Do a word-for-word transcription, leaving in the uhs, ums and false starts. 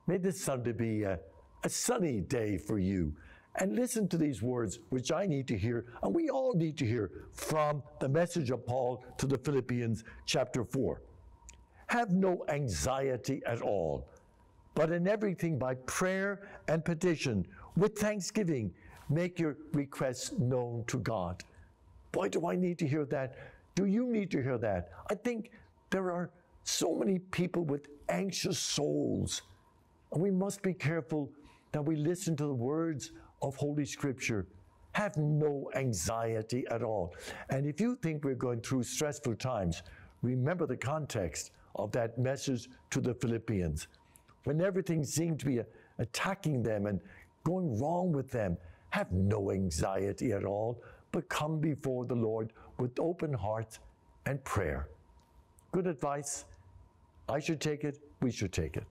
May this Sunday be a, a sunny day for you. And listen to these words, which I need to hear, and we all need to hear from the message of Paul to the Philippians, chapter four. Have no anxiety at all, but in everything by prayer and petition, with thanksgiving, make your requests known to God. Boy, do I need to hear that. Do you need to hear that? I think there are so many people with anxious souls, and we must be careful that we listen to the words of Holy Scripture. Have no anxiety at all. And if you think we're going through stressful times, remember the context of that message to the Philippians. When everything seemed to be attacking them and going wrong with them, have no anxiety at all, but come before the Lord with open hearts and prayer. Good advice. I should take it. We should take it.